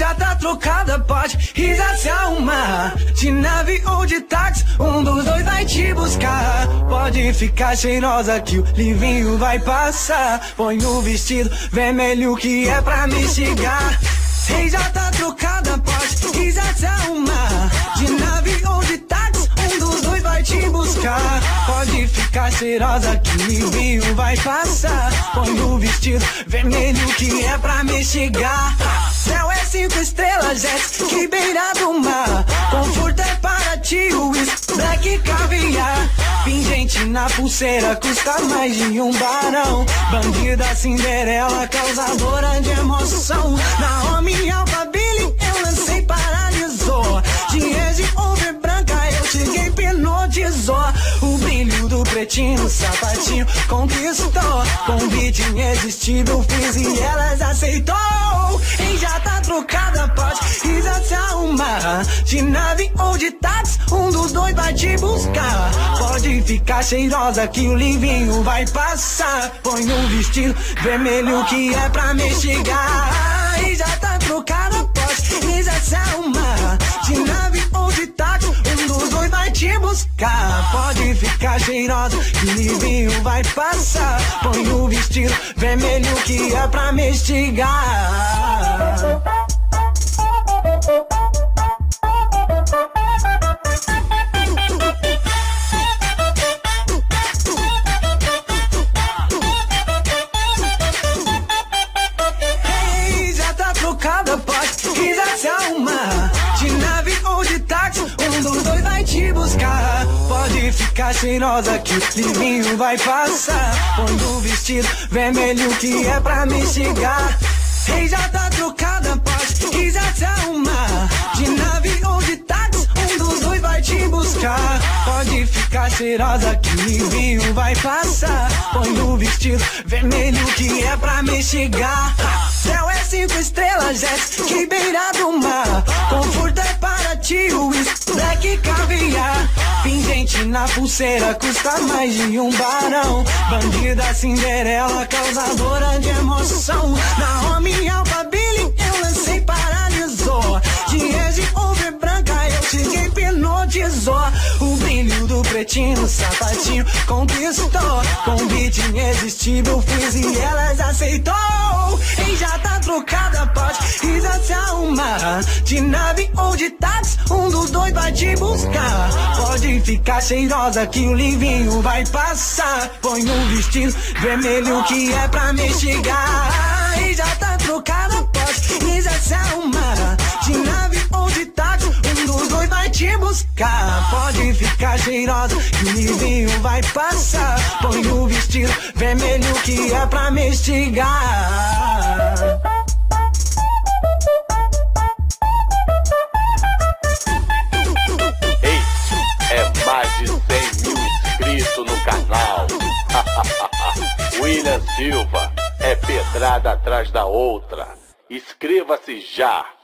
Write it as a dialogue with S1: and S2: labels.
S1: já tá trocada, pode risar se arrumar. De nave ou de táxi, um dos dois vai te buscar. Pode ficar cheirosa que o livinho vai passar. Põe o vestido vermelho que é pra me instigar. Ei, já tá trocada, pode risar se arrumar. De nave ou de táxi, um dos dois vai te buscar. Pode ficar cheirosa que o livinho vai passar. Põe o vestido vermelho que é pra me instigar. Céu é 5 estrelas, jet que beira do mar. Conforto é para ti, whisky, black caviar. Pingente na pulseira custa mais de um barão. Bandida Cinderela, causadora de emoção. Naomi Alphaville, eu lancei, paralisou. De Range Rover branca, eu cheguei, hipnotizou. O brilho do pretinho, sapatinho conquistou. Convite irresistível fiz e elas aceitou. E já tá trocada, pode risar se arrumar. De nave ou de táxi, um dos dois vai te buscar. Pode ficar cheirosa que o livinho vai passar. Põe um vestido vermelho que é pra me instigar. E já tá trocada, pode risar se arrumar. De nave ou de táxi, um dos dois vai te buscar. Pode ficar cheirosa que o livinho vai passar. Põe o vestido vermelho que é pra me instigar. Ei, já tá trocada, pode risar se arrumar. De nave ou de táxi, um dos dois vai te buscar. Pode ficar cheirosa que o livinho vai passar. Põe o vestido vermelho que é pra me instigar. Ei, já tá trocada, pode risar se arrumar. De nave ou de táxi, um dos dois vai te buscar. Pode ficar cheirosa que o livinho vai passar. Põe o vestido vermelho que é pra me instigar. Céu é 5 estrelas, jet que beira do mar. Conforto é para ti, whisky, black caviar. Pingente na pulseira custa mais de um barão. Bandida Cinderela, causadora de emoção. Naomi Alphaville, eu lancei, paralisou. De Range Rover branca, eu cheguei, hipnotizou. O brilho do pretinho, sapatinho conquistou. Convite irresistível fiz e elas aceitou. E já tá trocada, pode risar se arrumar. De nave ou de táxi, um dos dois vai te buscar. Pode ficar cheirosa que o livinho vai passar. Põe um vestido vermelho que é pra me instigar. E já tá trocada, pode risar se arrumar. De nave ou de táxi, um dos dois vai te buscar. Pode ficar cheirosa que o livinho vai passar. Põe o vestido vermelho que é pra me instigar.
S2: Este é mais de 100 mil inscritos no canal. William Silva é pedrada atrás da outra. Inscreva-se já.